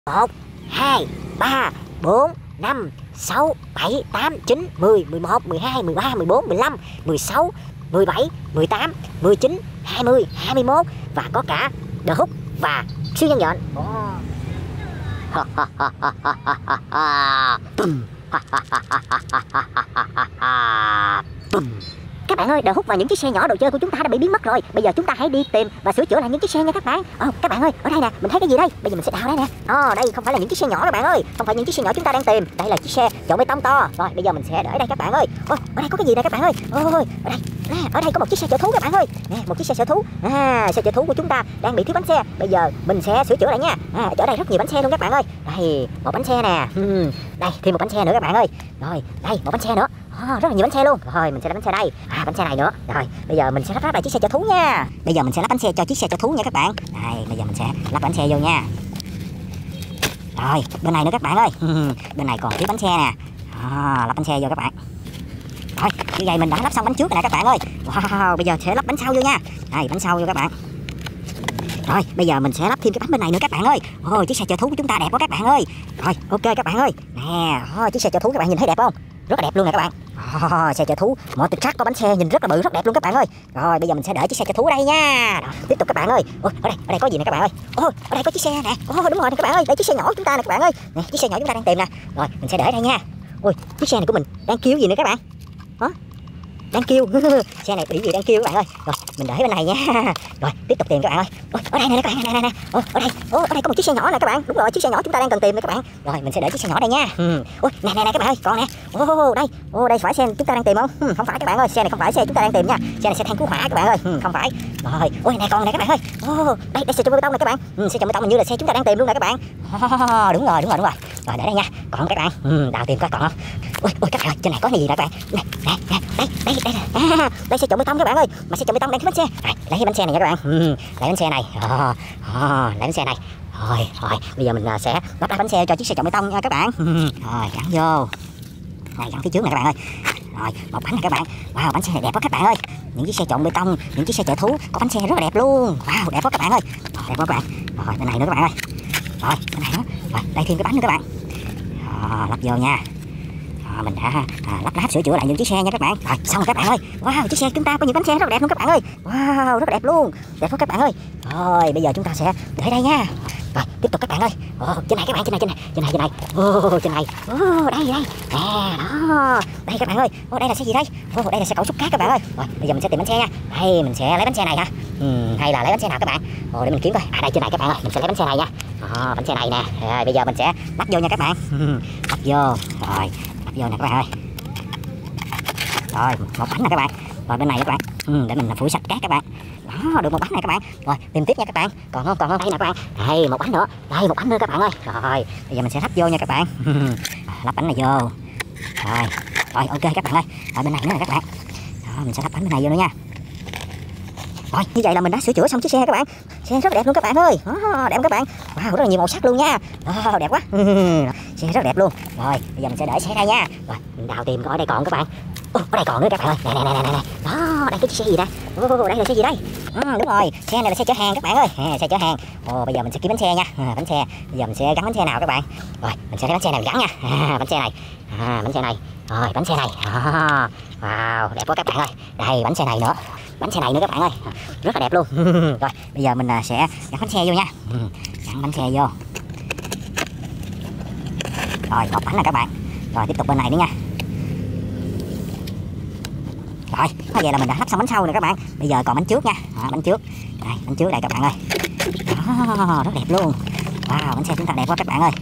1, 2, 3, 4, 5, 6, 7, 8, 9, 10, 11, 12, 13, 14, 15, 16, 17, 18, 19, 20, 21 và có cả The Hook và siêu nhân nhện. Các bạn ơi, The Hook và những chiếc xe nhỏ đồ chơi của chúng ta đã bị biến mất rồi. Bây giờ chúng ta hãy đi tìm và sửa chữa lại những chiếc xe nha các bạn. Các bạn ơi, ở đây nè, mình thấy cái gì đây? Bây giờ mình sẽ đào đây nè. Đây không phải là những chiếc xe nhỏ các bạn ơi. Không phải những chiếc xe nhỏ chúng ta đang tìm. Đây là chiếc xe trộn bê tông to. Rồi, bây giờ mình sẽ để đây các bạn ơi. Ở đây có cái gì đây các bạn ơi? Ở đây có một chiếc xe chở thú các bạn ơi. Nè, một chiếc xe chở thú. Xe chở thú của chúng ta đang bị thiếu bánh xe. Bây giờ mình sẽ sửa chữa lại nha. Ở đây rất nhiều bánh xe luôn các bạn ơi. Đây, một bánh xe nè. Đây, thêm một bánh xe nữa các bạn ơi. Rồi, đây, một bánh xe nữa. Rất là nhiều bánh xe luôn. Rồi mình sẽ lắp bánh xe đây. Bánh xe này nữa. Rồi bây giờ mình sẽ lắp lại chiếc xe chở thú nha. Bây giờ mình sẽ lắp bánh xe cho chiếc xe chở thú nha các bạn. Đây bây giờ mình sẽ lắp bánh xe vô nha. Rồi bên này nữa các bạn ơi. Bên này còn thiếu bánh xe nè. Lắp bánh xe vô các bạn. Rồi như vậy mình đã lắp xong bánh trước rồi nè các bạn ơi. Wow, bây giờ sẽ lắp bánh sau vô nha. Đây bánh sau vô các bạn. Rồi bây giờ mình sẽ lắp thêm cái bánh bên này nữa các bạn ơi. Chiếc xe chở thú của chúng ta đẹp quá các bạn ơi. Rồi ok các bạn ơi. Nè chiếc xe chở thú các bạn nhìn thấy đẹp không? Rất là đẹp luôn nè các bạn. Xe chở thú mọi tuyệt sắc có bánh xe nhìn rất là bự rất đẹp luôn các bạn ơi. Rồi bây giờ mình sẽ để chiếc xe chở thú ở đây nha. Đó, tiếp tục các bạn ơi. Ở đây có gì nè các bạn ơi. Ở đây có chiếc xe nè. Đúng rồi nè các bạn ơi. Đây chiếc xe nhỏ của chúng ta nè các bạn ơi. Nè chiếc xe nhỏ chúng ta đang tìm nè. Rồi mình sẽ để đây nha. Chiếc xe này của mình đang kêu gì nữa các bạn? Đang kêu. Xe này bị gì đang kêu các bạn ơi. Rồi mình để bên này nha. Rồi tiếp tục tìm các bạn ơi. Ở đây nè các bạn, nè. Ở đây có một chiếc xe nhỏ nè các bạn. Đúng rồi, chiếc xe nhỏ chúng ta đang cần tìm nè các bạn. Rồi mình sẽ để chiếc xe nhỏ đây nha. Nè các bạn ơi, còn nè. Đây phải xe chúng ta đang tìm không? Không phải các bạn ơi, xe này không phải xe chúng ta đang tìm nha. Xe này xe thang cứu hỏa các bạn ơi. Không phải. Rồi, nè còn nè các bạn ơi. Đây xe trộn bê tông nè các bạn. Xe trộn bê tông hình như là xe chúng ta đang tìm luôn nè các bạn. Đúng rồi. Rồi để đây nha. Còn các bạn. Đào tìm coi còn không? Các bạn ơi, trên này có gì nè các bạn. Nè, đây xe trộn bê tông các bạn ơi. Mà xe trộn bê tông đang thiếu bánh xe. Lấy cái bánh xe này nha các bạn. Lấy bánh xe này. Lấy bánh xe này. Rồi bây giờ mình sẽ lắp đặt bánh xe cho chiếc xe trộn bê tông nha các bạn. Rồi gắn vô. Này gắn phía trước này các bạn ơi. Rồi một bánh này các bạn. Wow, bánh xe này đẹp quá các bạn ơi. Những chiếc xe trộn bê tông, những chiếc xe chở thú có bánh xe rất là đẹp luôn. Wow, đẹp quá các bạn ơi. Đẹp quá các bạn. Rồi bên này nữa các bạn ơi. Rồi bên này nữa. Rồi đây thêm cái bánh nữa các bạn. Lắp vô nha. Mình đã lắp ráp sửa chữa lại những chiếc xe nha các bạn. Rồi xong rồi các bạn ơi. Wow, chiếc xe chúng ta có những bánh xe rất là đẹp luôn các bạn ơi. Wow, rất là đẹp luôn. Đẹp quá các bạn ơi. Rồi bây giờ chúng ta sẽ để đây nha. Rồi tiếp tục các bạn ơi. Trên này các bạn, trên này. Trên này. Đây. Nè đó. Đây các bạn ơi. Đây là xe gì đây? Đây là xe cẩu xúc cát các bạn ơi. Rồi bây giờ mình sẽ tìm bánh xe nha. Đây mình sẽ lấy bánh xe này ha. Hay là lấy bánh xe nào các bạn? Để mình kiếm coi. Đây trên này các bạn ơi. Mình sẽ lấy bánh xe này nha. Bánh xe này nè. Rồi bây giờ mình sẽ lắp vô nha các bạn. Lắp vô. Rồi vô nè các bạn ơi. Rồi một bánh nè các bạn. Rồi bên này các bạn. Để mình phủi sạch cát các bạn. Đó, được một bánh này các bạn. Rồi tìm tiếp nha các bạn. Còn không đây nè các bạn. Đây một bánh nữa. Đây một bánh nữa các bạn ơi. Rồi bây giờ mình sẽ lắp vô nha các bạn. Lắp bánh này vô. Rồi ok các bạn ơi. Ở bên này nữa nè các bạn. Đó, mình sẽ lắp bánh bên này vô nữa nha. Rồi như vậy là mình đã sửa chữa xong chiếc xe các bạn. Xe rất đẹp luôn các bạn ơi. Đẹp các bạn. Wow, rất là nhiều màu sắc luôn nha. Đẹp quá. Xe rất đẹp luôn. Rồi bây giờ mình sẽ để xe đây nha. Rồi mình đào tìm coi ở đây còn các bạn. Ở đây còn nữa các bạn ơi. Nè. Đó, đây cái xe gì đây? Đây là xe gì đây? Đúng rồi, xe này là xe chở hàng các bạn ơi. Xe chở hàng. Bây giờ mình sẽ kiếm bánh xe nha. Bánh xe. Bây giờ mình sẽ gắn bánh xe nào các bạn? Rồi mình sẽ lấy bánh xe này gắn nha. Bánh xe này. Bánh xe này. Rồi bánh xe này. Wow, đẹp quá các bạn ơi. Đây bánh xe này nữa. Bánh xe này nữa các bạn ơi. Rất là đẹp luôn. Rồi bây giờ mình sẽ gắn bánh xe vô nha. Gắn bánh xe vô. Rồi một bánh nè các bạn. Rồi tiếp tục bên này nữa nha. Rồi vậy là mình đã lắp xong bánh sau rồi các bạn. Bây giờ còn bánh trước nha. Bánh trước. Đây bánh trước đây các bạn ơi. Đó, rất đẹp luôn. Wow, bánh xe chúng ta đẹp quá các bạn ơi.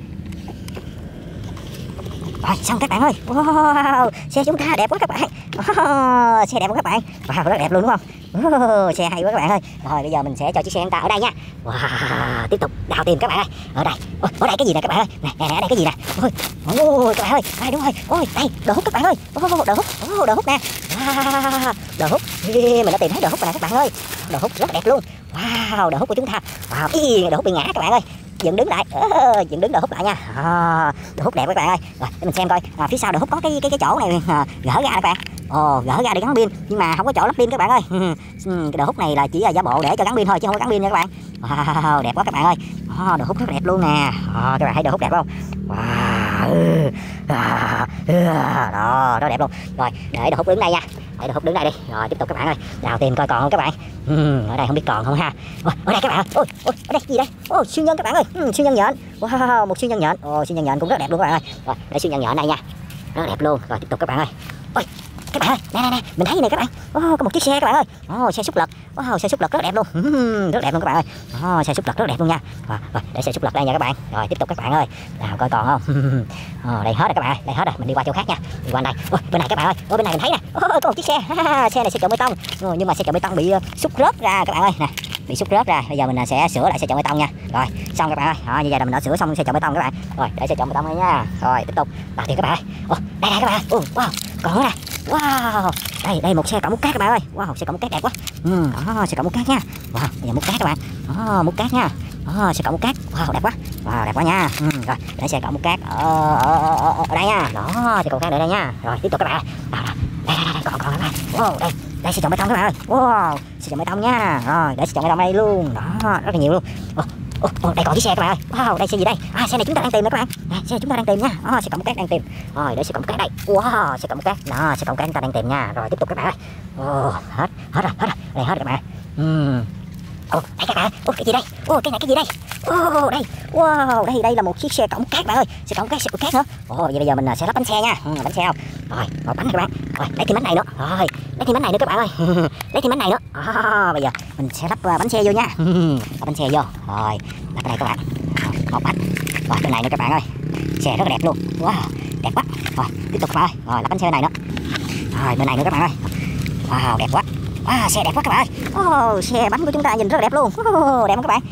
Rồi xong các bạn ơi. Wow, xe chúng ta đẹp quá các bạn. Xe đẹp quá các bạn. Wow, rất đẹp luôn đúng không? Xe hay quá các bạn ơi. Rồi bây giờ mình sẽ cho chiếc xe chúng ta ở đây nha. Wow, tiếp tục đào tìm các bạn ơi. Ở đây. Ở đây cái gì nè các bạn ơi? Nè, ở đây cái gì nè? Các bạn ơi. Đây đúng rồi. Đây, đồ hút các bạn ơi. Đồ hút nè. Đồ hút. Mình đã tìm thấy đồ hút nè các bạn ơi. Đồ hút rất đẹp luôn. Wow, đồ hút của chúng ta. Wow, đồ hút bị ngã các bạn ơi. Dựng đứng lại. Dựng đứng đồ hút lại nha. Đồ hút đẹp các bạn ơi. Rồi để mình xem coi phía sau đồ hút có cái chỗ này gỡ ra các bạn. gỡ ra để gắn pin nhưng mà không có chỗ lắp pin các bạn ơi. Cái đồ hút này là chỉ là giả bộ để cho gắn pin thôi chứ không có gắn pin nha các bạn. Wow, đẹp quá các bạn ơi. Đồ hút rất đẹp luôn nè. Các bạn thấy đồ hút đẹp không? Wow. Đó, rất đẹp luôn. Rồi, để đồ hút đứng đây nha. Để đồ hút đứng đây đi. Rồi tiếp tục các bạn ơi. Đào tìm coi còn không các bạn. Ở đây không biết còn không ha. Ở đây các bạn ơi. Ôi, ở đây gì đây? Siêu nhân các bạn ơi. Siêu nhân nhện. Wow, một siêu nhân nhện. Siêu nhân nhện cũng rất đẹp luôn các bạn ơi. Rồi, để siêu nhân nhện đây nha. Rất đẹp luôn. Rồi tiếp tục các bạn ơi. Ôi, các bạn ơi, nè, mình thấy này các bạn. Có một chiếc xe các bạn ơi. Xe xúc lực. Xe xúc lực rất đẹp luôn. Rất đẹp luôn các bạn ơi. Xe xúc lực rất đẹp luôn nha. Rồi, để xe xúc lực đây nha các bạn. Rồi tiếp tục các bạn ơi. Nào coi còn không. Đây hết rồi các bạn ơi. Đây hết rồi. Mình đi qua chỗ khác nha. Đi qua đây. Bên này các bạn ơi. Bên này mình thấy nè. Có một chiếc xe. Xe này xe trộn bê tông. Nhưng mà xe trộn bê tông bị xúc rớt ra các bạn ơi. Nè, bị xúc rớt ra. Bây giờ mình sẽ sửa lại xe trộn bê tông nha. Rồi, xong các bạn ơi. Như vậy là mình đã sửa xong xe trộn bê tông các bạn. Rồi, để xe trộn bê tông đây nha. Rồi, tiếp tục. Đào tiền các bạn ơi. Đây các bạn. Wow, còn nữa nè. Wow, đây một xe cẩu múc cát các bạn ơi. Wow, xe cẩu múc cát đẹp quá. Xe cẩu múc cát nha. Wow, bây giờ múc cát các bạn. Múc cát nha. Xe cẩu múc cát. Wow, đẹp quá. Wow, đẹp quá nha. Rồi, để xe cẩu múc cát ở đây nha. Đó, xe cẩu cát để đây nha. Rồi, tiếp tục các bạn. Đây, còn các bạn. Wow, đây xe trộn bê tông các bạn ơi. Wow, xe trộn bê tông nha. Rồi, để xe trộn bê tông đây luôn. Đó, rất là nhiều luôn. Đây còn chiếc xe các bạn ơi. Wow, đây xe gì đây? Xe này chúng ta đang tìm đó các bạn. Xe này chúng ta đang tìm nha. Xe cộng cát đang tìm. Rồi, để xe cộng cát đây. Wow, xe cộng cát. Đó, xe cộng cát chúng ta đang tìm nha. Rồi tiếp tục các bạn ơi. Hết rồi. Đây hết rồi các bạn. Đây các bạn. Cái gì đây? Cái này cái gì đây? Đây. Wow, đây là một chiếc xe cộng cát bạn ơi. Xe cộng cát nữa. Vậy bây giờ mình sẽ lắp bánh xe nha. Bánh xe không? Rồi, một bánh các bạn. Rồi, lấy thêm bánh này nữa. Rồi, lấy thêm bánh này nữa các bạn ơi. Lấy thêm bánh này nữa. Bây giờ mình sẽ lắp bánh xe vô nha. Lắp bánh xe vô. Rồi, lắp cái này các bạn. Một bánh. Rồi, cái này nữa các bạn ơi. Xe rất là đẹp luôn. Wow, đẹp quá. Rồi, tiếp tục các bạn ơi. Rồi, lắp bánh xe này nữa. Rồi, bên này nữa các bạn ơi. Wow, đẹp quá. Wow, xe đẹp quá các bạn ơi. Xe bánh của chúng ta nhìn rất là đẹp luôn. Đẹp không các bạn?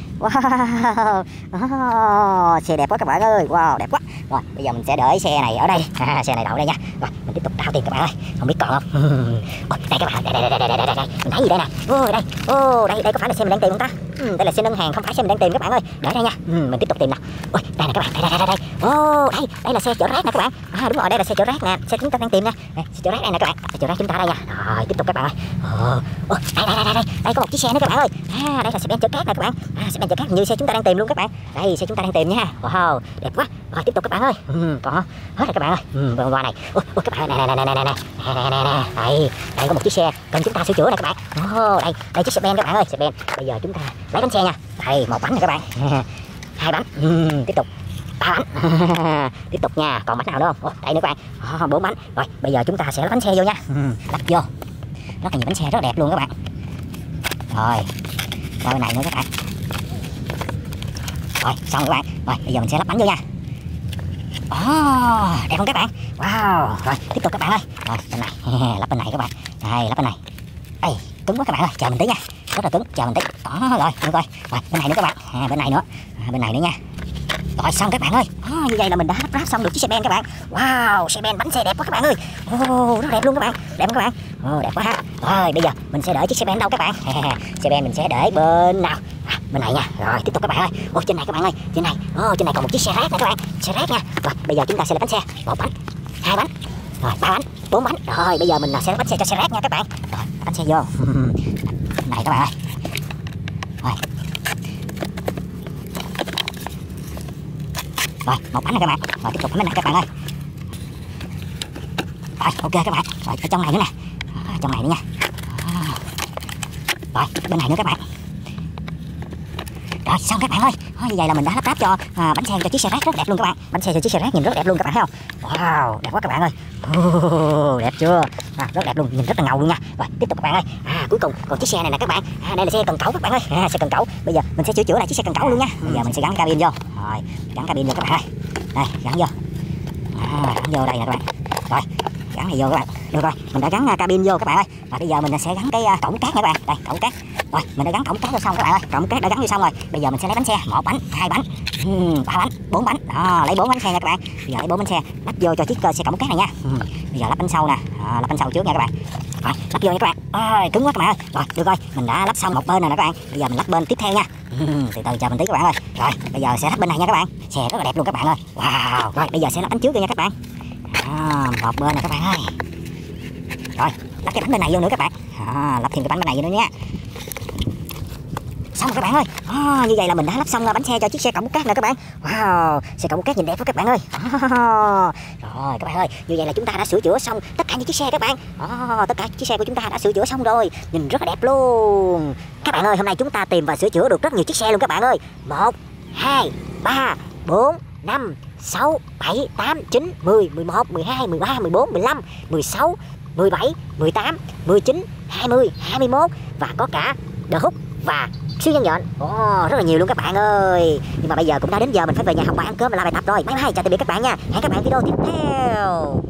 Wow, xe đẹp quá các bạn ơi. Wow, đẹp quá. Rồi, bây giờ mình sẽ để xe này ở đây. Xe này đậu đây nha. Rồi, mình tiếp tục đào tiền các bạn ơi. Không biết còn không? Đây các bạn. Đây. Mình thấy gì đây nè? Đây có phải là xe mình đang tìm không ta? Đây là xe ngân hàng, không phải xe mình đang tìm các bạn ơi. Để đây nha. Mình tiếp tục tìm nè. Đây nè các bạn. Đây. Đây là xe chở rác nè các bạn. Đúng rồi, đây là xe chở rác nè. Xe chúng ta đang tìm nè. Xe chở rác đây nè các bạn. Xe chở rác chúng ta đây nha. Rồi, tiếp tục các bạn ơi. Đây có một chiếc xe nữa các bạn ơi. Đây là xe ben chở cát nè các bạn. Xe ben chở cát như xe chúng ta đang tìm luôn các bạn. Đây, xe chúng ta đang tìm nha. Wow, đẹp quá. Rồi tiếp tục các bạn ơi. Còn hết rồi các bạn ơi. Bên ngoài này. Các bạn ơi. Đây có một chiếc xe cần chúng ta sửa chữa nè các bạn. Đây chiếc xe ben các bạn ơi. Xe ben. Bây giờ chúng ta lấy bánh xe nha. Đây, một bánh nè các bạn. Hai bánh. Tiếp tục. 3 bánh. Tiếp tục nha. Còn bánh nào nữa không? Đây nữa các bạn. 4 bánh. Rồi, bây giờ chúng ta sẽ lắp bánh xe vô nha. Lắp vô. Rất là nhiều bánh xe rất đẹp luôn các bạn. Rồi, qua bên này nữa các bạn. Rồi, xong các bạn. Rồi, bây giờ mình sẽ lắp bánh vô nha. Đẹp không các bạn? Wow. Rồi, tiếp tục các bạn ơi. Rồi, bên này. Lắp bên này các bạn. Đây, lắp bên này. Đây, cứng quá các bạn ơi. Chờ mình tí nha. Rất là cứng. Chờ mình tí. Đó, rồi, được rồi. Rồi, bên này nữa các bạn. Bên này nữa. Bên này nữa nha. Rồi xong các bạn ơi. Như vậy là mình đã lắp ráp xong được chiếc xe ben các bạn. Wow, xe ben bánh xe đẹp quá các bạn ơi. Rất đẹp luôn các bạn. Đẹp không các bạn? Đẹp quá ha. Rồi bây giờ mình sẽ để chiếc xe ben đâu các bạn? Xe ben mình sẽ để bên nào? Bên này nha. Rồi tiếp tục các bạn ơi. Trên này các bạn ơi. Trên này còn một chiếc xe rác nè các bạn. Xe rác nha. Rồi bây giờ chúng ta sẽ lắp bánh xe. 1 bánh, 2 bánh, rồi 3 bánh, 4 bánh. Rồi bây giờ mình sẽ lắp bánh xe cho xe rác nha các bạn. Rồi bánh xe vô. Này các bạn ơi. Rồi, 1 bánh này các bạn. Rồi tiếp tục bánh này các bạn ơi. Rồi, ok các bạn. Rồi ở trong này nữa nè. Trong này nữa nha. Rồi, bên này nữa các bạn. Rồi xong các bạn ơi. Như vậy là mình đã lắp ráp cho bánh xe cho chiếc xe rác rất đẹp luôn các bạn. Bánh xe cho chiếc xe rác nhìn rất đẹp luôn các bạn thấy không? Wow, đẹp quá các bạn ơi. Đẹp chưa? Rất đẹp luôn, nhìn rất là ngầu luôn nha. Rồi tiếp tục các bạn ơi. Cuối cùng còn chiếc xe này nè các bạn. Đây là xe cần cẩu các bạn ơi. Xe cần cẩu. Bây giờ mình sẽ sửa chữa lại chiếc xe cần cẩu luôn nha. Bây giờ mình sẽ gắn cabin vô. Rồi, gắn cabin vô các bạn ơi. Đây, gắn vô. Gắn vô đây nè các bạn. Rồi, gắn này vô các bạn. Được rồi, mình đã gắn cabin vô các bạn ơi. Và bây giờ mình sẽ gắn cái cổng cát nha các bạn. Đây, cổng cát. Rồi, mình đã gắn cổng cát vô xong các bạn ơi. Cổng cát đã gắn vô xong rồi. Bây giờ mình sẽ lấy bánh xe, 1 bánh, 2 bánh, 3 bánh, 4 bánh. Đó, lấy 4 bánh xe nha các bạn. Bây giờ lấy 4 bánh xe lắp vô cho chiếc xe cổng cát này nha. Bây giờ lắp bánh sau nè. Lắp bánh sau trước nha các bạn. Rồi, lắp vô nha các bạn. Cứng quá các bạn ơi. Rồi, được rồi, mình đã lắp xong một bên rồi nè các bạn. Bây giờ mình lắp bên tiếp theo nha. Từ từ chờ mình tí các bạn ơi. Rồi, bây giờ sẽ lắp bên này nha các bạn. Xe rất là đẹp luôn các bạn ơi. Wow. Rồi, bây giờ sẽ lắp bánh trước rồi nha các bạn. Một bên này các bạn ơi. Rồi lắp cái bánh bên này vô nữa các bạn. Lắp thêm cái bánh bên này vô nữa nha. Xong rồi các bạn ơi. Như vậy là mình đã lắp xong bánh xe cho chiếc xe cẩu mút cát nè các bạn. Wow, xe cẩu mút cát nhìn đẹp quá các bạn ơi. Rồi các bạn ơi, như vậy là chúng ta đã sửa chữa xong tất cả những chiếc xe các bạn. Tất cả chiếc xe của chúng ta đã sửa chữa xong rồi, nhìn rất là đẹp luôn. Các bạn ơi, hôm nay chúng ta tìm và sửa chữa được rất nhiều chiếc xe luôn các bạn ơi. 1, 2, 3, 4, 5, 6, 7, 8, 9, 10, 11, 12, 13, 14, 15, 16, 17, 18, 19, 20, 21 và có cả The Hook và siêu nhân nhện. Rất là nhiều luôn các bạn ơi. Nhưng mà bây giờ cũng đã đến giờ mình phải về nhà học bài ăn cơm và làm bài tập rồi. Bye bye, chào tạm biệt các bạn nha. Hẹn các bạn video tiếp theo.